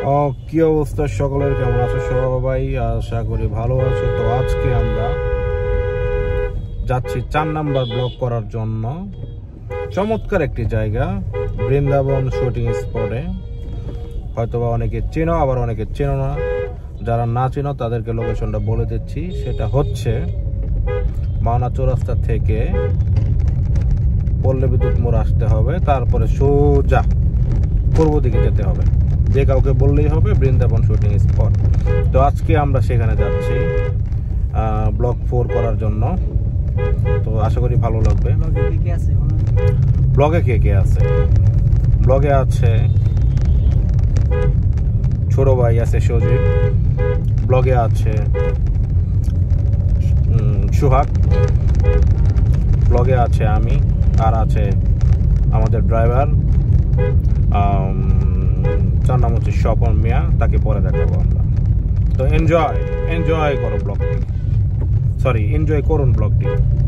কি অবস্থা সকলের, কেমন আছো সবাই? আশা করি ভালো আছো। তো আজকে আমরা যাচ্ছি 4 নাম্বার ব্লক করার জন্য চমৎকার একটি জায়গা, বৃন্দাবন শুটিং স্পটে। হয়তোবা অনেকে চেনো, আবার অনেকে চেনো না। যারা না চেনো তাদেরকে লোকেশনটা বলে দিচ্ছি। সেটা হচ্ছে মাওনা চৌরাস্তা থেকে পল্লী বিদ্যুৎ মোড় আসতে হবে, তারপরে সোজা পূর্ব দিকে যেতে হবে। যে কাউকে বললেই হবে বৃন্দাবন শুটিং স্পট। তো আজকে আমরা সেখানে যাচ্ছি ব্লক 4 করার জন্য। তো আশা করি ভালো লাগবে। ব্লগে কে কে আছে? ব্লগে আছে ছোট ভাই আছে সজীব, ব্লগে আছে সুহাগ, ব্লগে আছে আমি, আর আছে আমাদের ড্রাইভার, যার নাম হচ্ছে স্বপন মিয়া। তাকে পরে দেখাবো আমরা। তো এনজয় করো ব্লগটি, এনজয় করুন ব্লগটি।